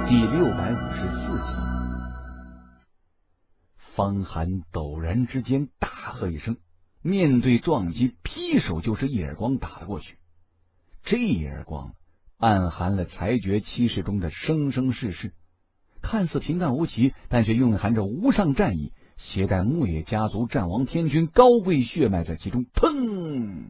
第654集。方寒陡然之间大喝一声，面对撞击，劈手就是一耳光打了过去。这一耳光暗含了裁决七事中的生生世世，看似平淡无奇，但却蕴含着无上战意，携带木野家族战王天君高贵血脉在其中。砰！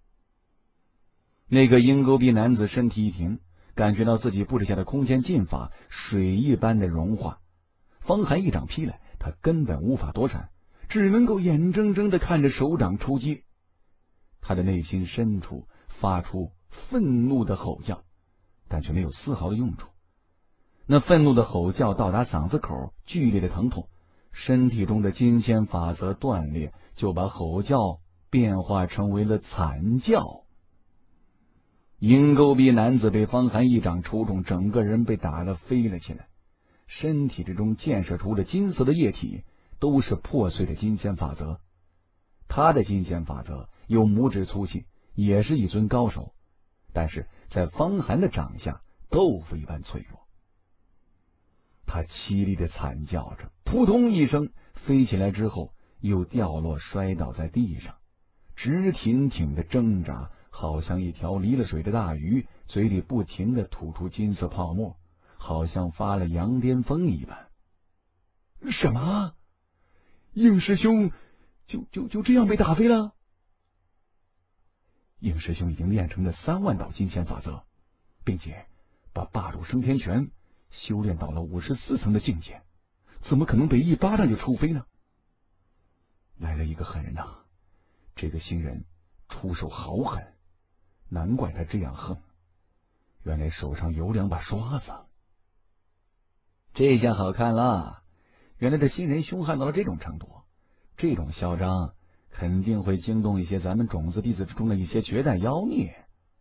那个鹰钩鼻男子身体一停，感觉到自己布置下的空间阵法水一般的融化。方寒一掌劈来，他根本无法躲闪，只能够眼睁睁的看着手掌出击。他的内心深处发出愤怒的吼叫，但却没有丝毫的用处。那愤怒的吼叫到达嗓子口，剧烈的疼痛，身体中的金仙法则断裂，就把吼叫变化成为了惨叫。鹰钩鼻男子被方寒一掌抽中，整个人被打得飞了起来，身体之中溅射出的金色的液体都是破碎的金仙法则。他的金仙法则有拇指粗细，也是一尊高手，但是在方寒的掌下豆腐一般脆弱。他凄厉的惨叫着，扑通一声飞起来之后又掉落摔倒在地上，直挺挺的挣扎，好像一条离了水的大鱼，嘴里不停的吐出金色泡沫，好像发了羊癫疯一般。什么？应师兄就这样被打飞了？应师兄已经练成了3万道金仙法则，并且把霸主升天拳修炼到了54层的境界，怎么可能被一巴掌就抽飞呢？来了一个狠人啊！这个新人出手好狠，难怪他这样横，原来手上有2把刷子。这下好看了，原来这新人凶悍到了这种程度，这种嚣张肯定会惊动一些咱们种子弟子之中的一些绝代妖孽。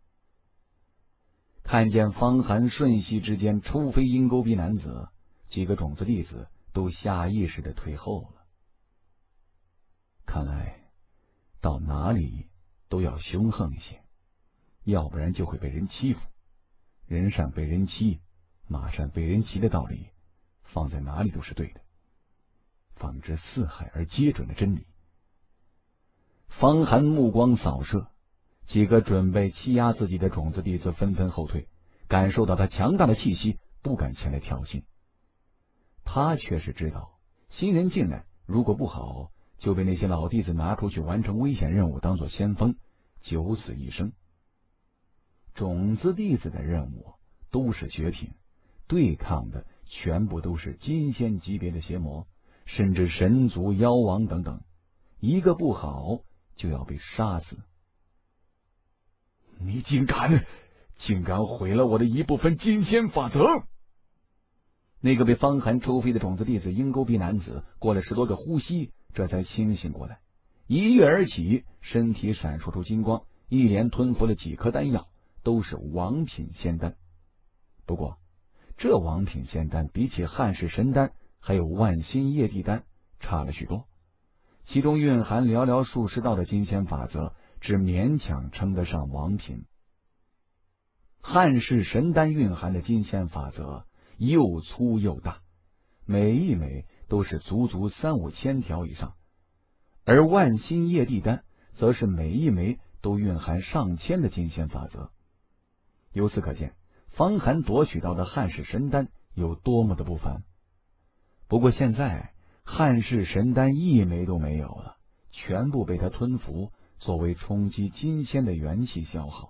看见方寒瞬息之间抽飞鹰钩鼻男子，几个种子弟子都下意识的退后了。看来到哪里都要凶横一些，要不然就会被人欺负。人善被人欺，马善被人骑的道理放在哪里都是对的，放之四海而皆准的真理。方寒目光扫射，几个准备欺压自己的种子弟子纷纷后退，感受到他强大的气息，不敢前来挑衅。他却是知道，新人进来如果不好，就被那些老弟子拿出去完成危险任务，当做先锋，九死一生。种子弟子的任务都是绝品，对抗的全部都是金仙级别的邪魔，甚至神族、妖王等等，一个不好就要被杀死。你竟敢毁了我的一部分金仙法则！那个被方寒抽飞的种子弟子鹰钩鼻男子过了10多个呼吸，这才清醒过来，一跃而起，身体闪烁出金光，一连吞服了几颗丹药，都是王品仙丹。不过这王品仙丹比起汉氏神丹还有万心叶地丹差了许多，其中蕴含寥寥数十道的金仙法则，只勉强称得上王品。汉氏神丹蕴含的金仙法则又粗又大，每一枚都是足足3、5千条以上，而万心叶地丹则是每一枚都蕴含上千的金仙法则。由此可见，方寒夺取到的汉氏神丹有多么的不凡。不过现在汉氏神丹一枚都没有了，全部被他吞服，作为冲击金仙的元气消耗。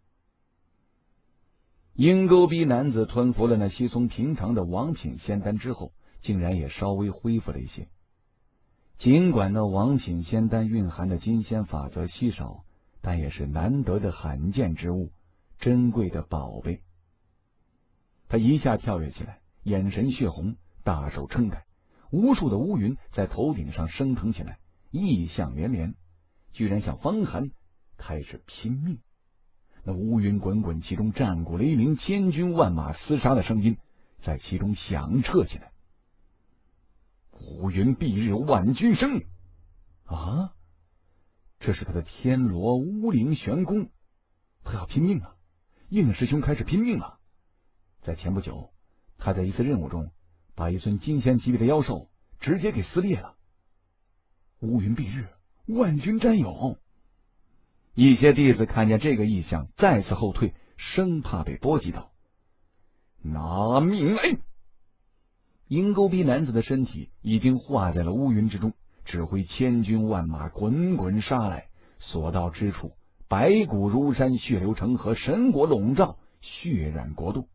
鹰钩鼻男子吞服了那稀松平常的王品仙丹之后，竟然也稍微恢复了一些。尽管那王品仙丹蕴含的金仙法则稀少，但也是难得的罕见之物，珍贵的宝贝。他一下跳跃起来，眼神血红，大手撑开，无数的乌云在头顶上升腾起来，异象连连，居然向方寒开始拼命。那乌云滚滚，其中战鼓雷鸣，千军万马厮杀的声音在其中响彻起来。乌云蔽日，万军生啊！这是他的天罗乌灵玄功，他要拼命了！应师兄开始拼命了。在前不久， 他在一次任务中把一尊金仙级别的妖兽直接给撕裂了。乌云蔽日，万军瞻勇。一些弟子看见这个异象，再次后退，生怕被波及到。拿命来！鹰钩鼻男子的身体已经化在了乌云之中，指挥千军万马滚滚杀来，所到之处，白骨如山，血流成河，神国笼罩，血染国度。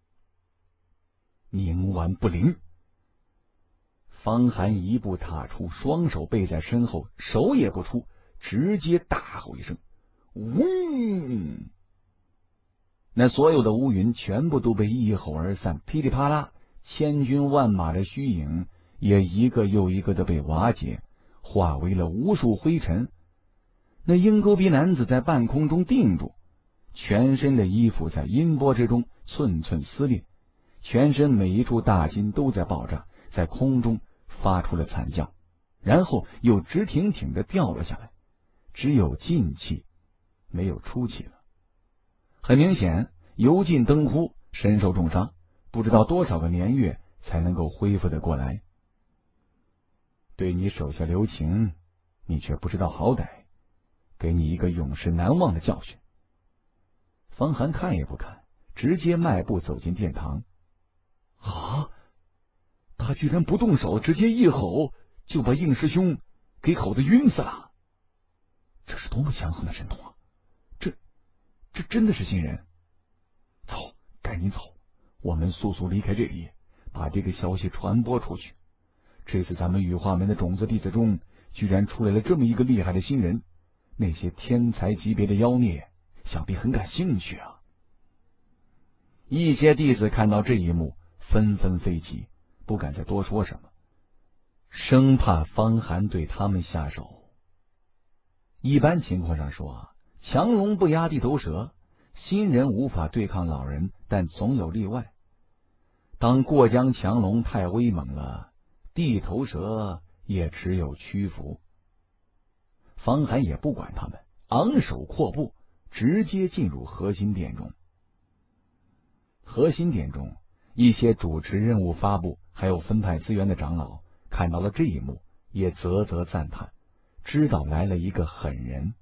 冥顽不灵。方寒一步踏出，双手背在身后，手也不出，直接大吼一声：嗡！那所有的乌云全部都被一吼而散，噼里啪啦，千军万马的虚影也一个又一个的被瓦解，化为了无数灰尘。那鹰钩鼻男子在半空中定住，全身的衣服在音波之中寸寸撕裂，全身每一处大筋都在爆炸，在空中发出了惨叫，然后又直挺挺的掉了下来，只有进气没有出气了。很明显，油尽灯枯，身受重伤，不知道多少个年月才能够恢复得过来。对你手下留情，你却不知道好歹，给你一个永世难忘的教训。方寒看也不看，直接迈步走进殿堂。啊！他居然不动手，直接一吼就把应师兄给吼得晕死了。这是多么强横的神通啊！这真的是新人。走，赶紧走，我们速速离开这里，把这个消息传播出去。这次咱们羽化门的种子弟子中，居然出来了这么一个厉害的新人，那些天才级别的妖孽想必很感兴趣啊。一些弟子看到这一幕，纷纷飞起，不敢再多说什么，生怕方寒对他们下手。一般情况上说，强龙不压地头蛇，新人无法对抗老人，但总有例外。当过江强龙太威猛了，地头蛇也只有屈服。方寒也不管他们，昂首阔步，直接进入核心殿中。核心殿中，一些主持任务发布还有分派资源的长老看到了这一幕，也啧啧赞叹，知道来了一个狠人。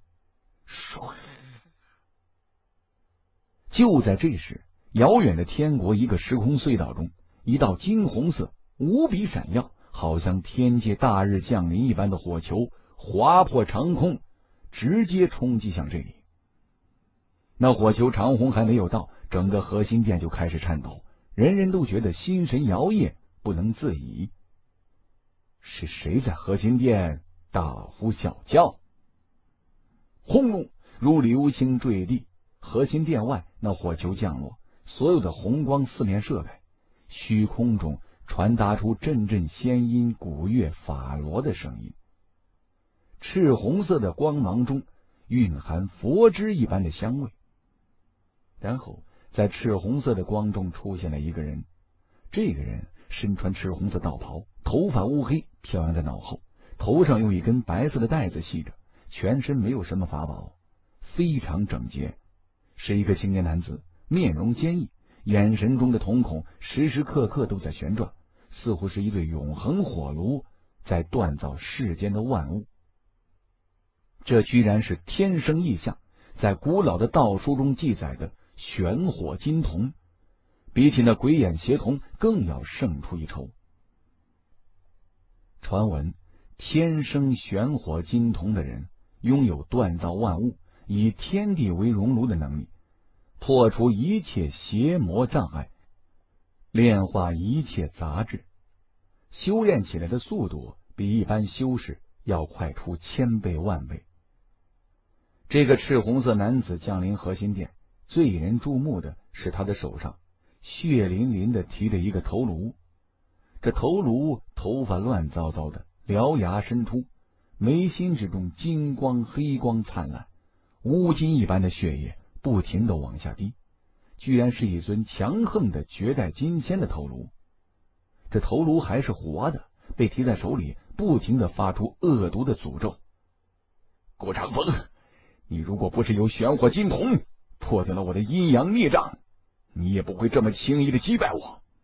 就在这时，遥远的天国一个时空隧道中，一道金红色无比闪耀，好像天界大日降临一般的火球划破长空，直接冲击向这里。那火球长虹还没有到，整个核心殿就开始颤抖，人人都觉得心神摇曳，不能自已。是谁在核心殿大呼小叫？轰隆，如流星坠地。核心殿外，那火球降落，所有的红光四面射开，虚空中传达出阵阵仙音、鼓乐、法螺的声音。赤红色的光芒中蕴含佛汁一般的香味。然后在赤红色的光中出现了一个人，这个人身穿赤红色道袍，头发乌黑飘扬在脑后，头上用一根白色的带子系着，全身没有什么法宝，非常整洁，是一个青年男子，面容坚毅，眼神中的瞳孔时时刻刻都在旋转，似乎是一对永恒火炉在锻造世间的万物。这居然是天生异象，在古老的道书中记载的玄火金瞳，比起那鬼眼邪瞳更要胜出一筹。传闻天生玄火金瞳的人拥有锻造万物，以天地为熔炉的能力，破除一切邪魔障碍，炼化一切杂质，修炼起来的速度比一般修士要快出1000倍万倍。这个赤红色男子降临核心殿，最引人注目的是他的手上血淋淋的提着一个头颅。这头颅头发乱糟糟的，獠牙伸出，眉心之中金光黑光灿烂，乌金一般的血液不停的往下滴，居然是一尊强横的绝代金仙的头颅。这头颅还是活的，被提在手里，不停的发出恶毒的诅咒。郭长风，你如果不是有玄火金瞳破掉了我的阴阳孽障，你也不会这么轻易的击败我。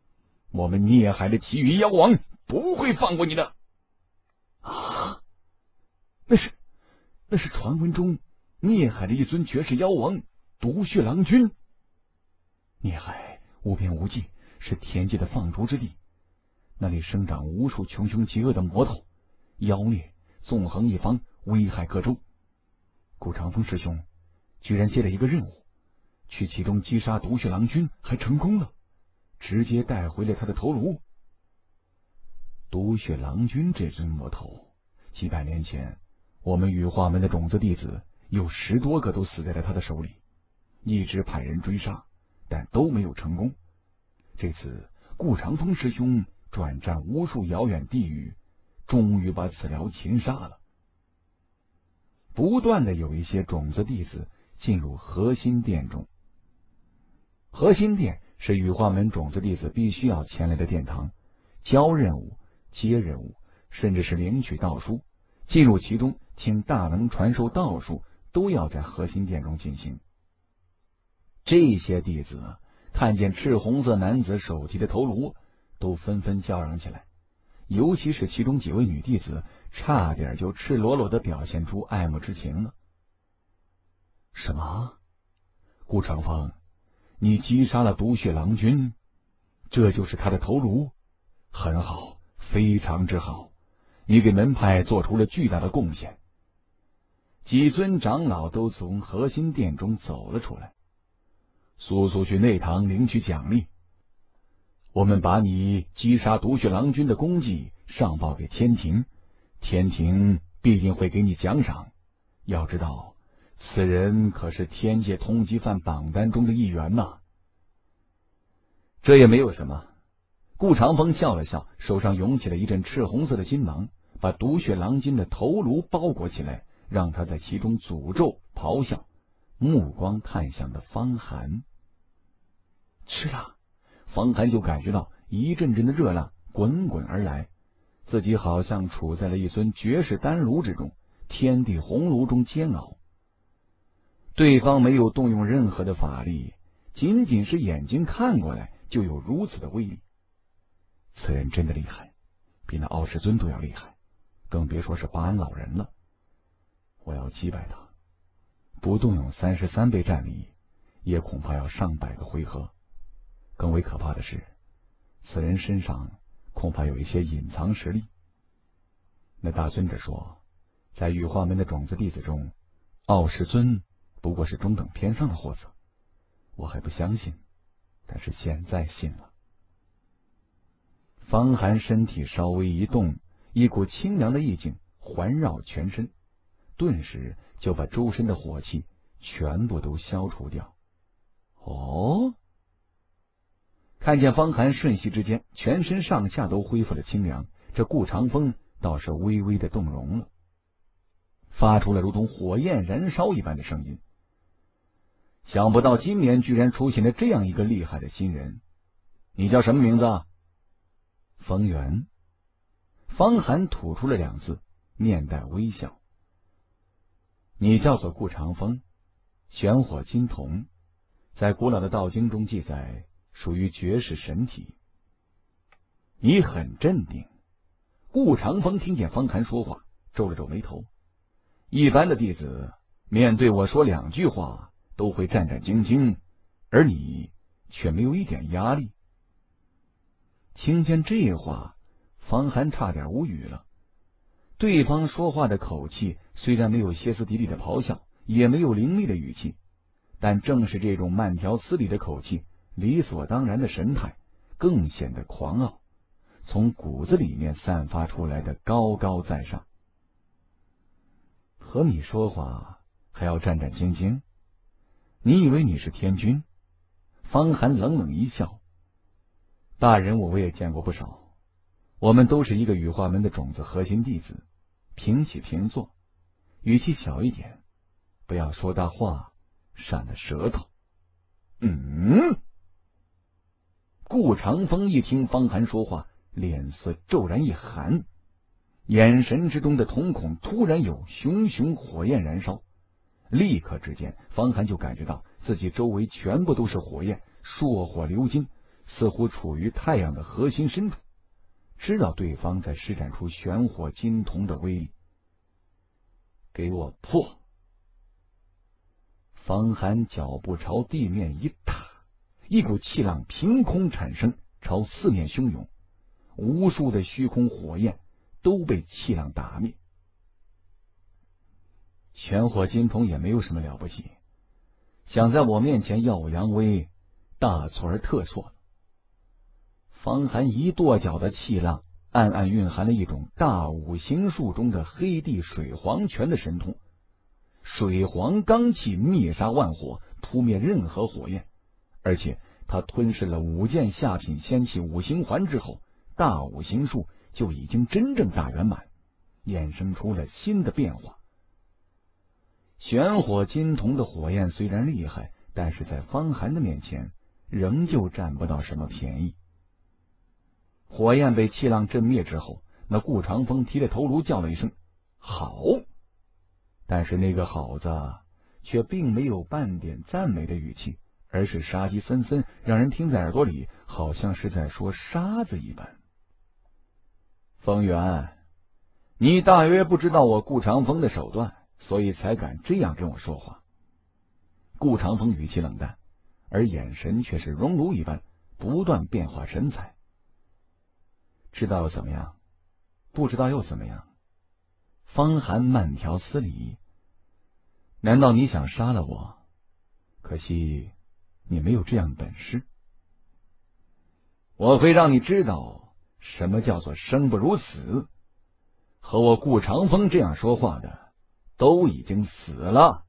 我们孽海的其余妖王不会放过你的。啊，那是传闻中孽海的一尊绝世妖王毒血郎君。孽海无边无际，是天界的放逐之地，那里生长无数穷凶极恶的魔头，妖孽纵横一方，危害各州。顾长风师兄居然接了一个任务，去其中击杀毒血郎君，还成功了，直接带回了他的头颅。毒血郎君这尊魔头，几百年前我们羽化门的种子弟子有10多个都死在了他的手里，一直派人追杀，但都没有成功。这次顾长风师兄转战无数遥远地域，终于把此僚擒杀了。不断的有一些种子弟子进入核心殿中。核心殿是羽化门种子弟子必须要前来的殿堂，交任务、接任务，甚至是领取道书，进入其中听大能传授道术，都要在核心殿中进行。这些弟子看见赤红色男子手提的头颅，都纷纷叫嚷起来，尤其是其中几位女弟子，差点就赤裸裸的表现出爱慕之情了。什么？顾长风，你击杀了毒血郎君，这就是他的头颅？很好，非常之好，你给门派做出了巨大的贡献。几尊长老都从核心殿中走了出来，速速去内堂领取奖励。我们把你击杀毒血郎君的功绩上报给天庭，天庭必定会给你奖赏。要知道，此人可是天界通缉犯榜单中的一员呐。这也没有什么。顾长风笑了笑，手上涌起了一阵赤红色的金芒，把毒血郎君的头颅包裹起来，让他在其中诅咒咆哮，目光看向了方寒。吃了，方寒就感觉到一阵阵的热浪滚滚而来，自己好像处在了一尊绝世丹炉之中，天地红炉中煎熬。对方没有动用任何的法力，仅仅是眼睛看过来就有如此的威力。此人真的厉害，比那傲世尊都要厉害，更别说是巴安老人了。我要击败他，不动用33倍战力，也恐怕要上百个回合。更为可怕的是，此人身上恐怕有一些隐藏实力。那大尊者说，在羽化门的种子弟子中，傲世尊不过是中等偏上的货色。我还不相信，但是现在信了。方寒身体稍微一动，一股清凉的意境环绕全身，顿时就把周身的火气全部都消除掉。哦，看见方寒瞬息之间全身上下都恢复了清凉，这顾长风倒是微微的动容了，发出了如同火焰燃烧一般的声音。想不到今年居然出现了这样一个厉害的新人。你叫什么名字啊？风元。方寒吐出了2字，面带微笑。你叫做顾长风，玄火金瞳，在古老的道经中记载，属于绝世神体。你很镇定。顾长风听见方寒说话，皱了皱眉头。一般的弟子面对我说2句话都会战战兢兢，而你却没有一点压力。听见这话，方寒差点无语了。对方说话的口气虽然没有歇斯底里的咆哮，也没有凌厉的语气，但正是这种慢条斯理的口气，理所当然的神态，更显得狂傲，从骨子里面散发出来的高高在上。和你说话还要战战兢兢？你以为你是天君？方寒冷冷一笑。大人物我也见过不少，我们都是一个羽化门的种子核心弟子，平起平坐，语气小一点，不要说大话，闪了舌头。顾长风一听方寒说话，脸色骤然一寒，眼神之中的瞳孔突然有熊熊火焰燃烧。立刻之间，方寒就感觉到自己周围全部都是火焰，硕火流金， 似乎处于太阳的核心深处，知道对方在施展出玄火金瞳的威力。给我破！方寒脚步朝地面一踏，一股气浪凭空产生，朝四面汹涌，无数的虚空火焰都被气浪打灭。玄火金瞳也没有什么了不起，想在我面前耀武扬威，大错而特错了。方寒一跺脚的气浪，暗暗蕴含了一种大五行术中的黑地水黄拳的神通。水黄罡气灭杀万火，扑灭任何火焰，而且他吞噬了5件下品仙器五行环之后，大五行术就已经真正大圆满，衍生出了新的变化。玄火金瞳的火焰虽然厉害，但是在方寒的面前仍旧占不到什么便宜。火焰被气浪震灭之后，那顾长风提着头颅叫了一声好，但是那个好字却并没有半点赞美的语气，而是杀机森森，让人听在耳朵里好像是在说沙子一般。风源，你大约不知道我顾长风的手段，所以才敢这样跟我说话。顾长风语气冷淡，而眼神却是熔炉一般，不断变化神采。知道又怎么样？不知道又怎么样？方寒慢条斯理。难道你想杀了我？可惜你没有这样的本事。我会让你知道什么叫做生不如死。和我顾长风这样说话的都已经死了。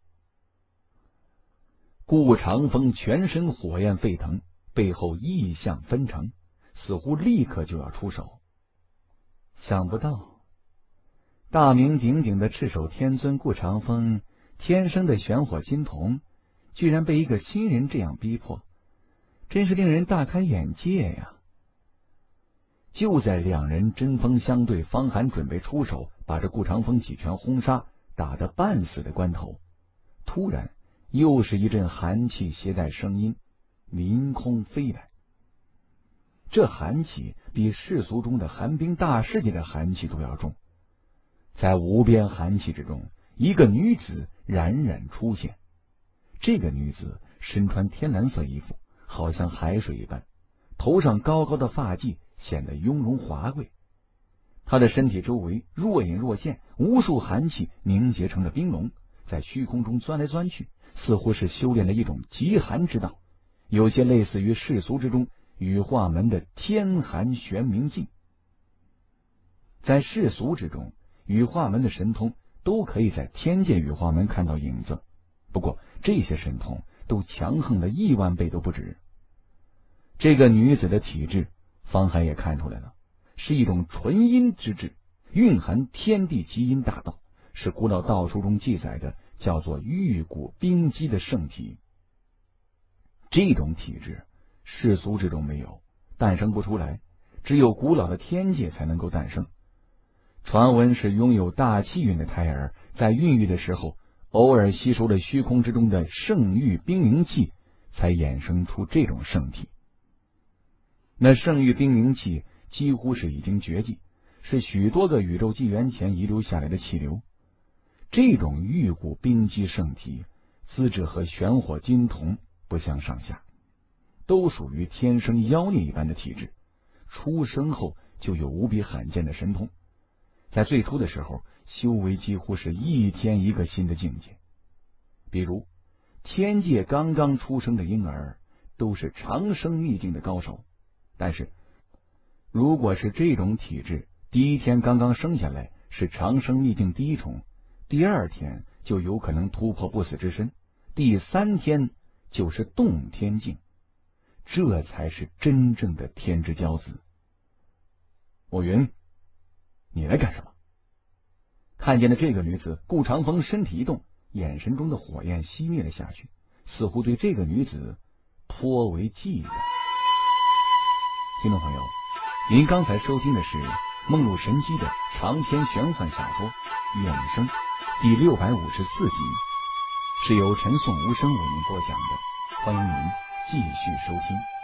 顾长风全身火焰沸腾，背后异象纷呈，似乎立刻就要出手。想不到大名鼎鼎的赤手天尊顾长风天生的玄火金瞳，居然被一个新人这样逼迫，真是令人大开眼界呀！就在两人针锋相对，方寒准备出手把这顾长风几拳轰杀，打得半死的关头，突然又是一阵寒气携带声音凌空飞来。这寒气比世俗中的寒冰大世界的寒气都要重。在无边寒气之中，一个女子冉冉出现。这个女子身穿天蓝色衣服，好像海水一般，头上高高的发髻显得雍容华贵。她的身体周围若隐若现，无数寒气凝结成了冰龙，在虚空中钻来钻去，似乎是修炼了一种极寒之道，有些类似于世俗之中羽化门的天寒玄冥镜。在世俗之中，羽化门的神通都可以在天界羽化门看到影子，不过这些神通都强横了1万倍都不止。这个女子的体质，方寒也看出来了，是一种纯阴之质，蕴含天地极阴大道，是古老道书中记载的叫做玉骨冰肌的圣体。这种体质世俗之中没有，诞生不出来，只有古老的天界才能够诞生。传闻是拥有大气运的胎儿在孕育的时候，偶尔吸收了虚空之中的圣域冰灵气，才衍生出这种圣体。那圣域冰灵气几乎是已经绝迹，是许多个宇宙纪元前遗留下来的气流。这种玉骨冰肌圣体资质和玄火金瞳不相上下，都属于天生妖孽一般的体质，出生后就有无比罕见的神通。在最初的时候，修为几乎是一天一个新的境界。比如天界刚刚出生的婴儿都是长生秘境的高手，但是如果是这种体质，第一天刚刚生下来是长生秘境第一重，第2天就有可能突破不死之身，第3天就是洞天境，这才是真正的天之骄子。我云，你来干什么？看见了这个女子，顾长风身体一动，眼神中的火焰熄灭了下去，似乎对这个女子颇为忌惮。听众朋友，您刚才收听的是梦露神机的长篇玄幻小说《衍生》第654集，是由陈颂无声为您播讲的，欢迎您继续收听。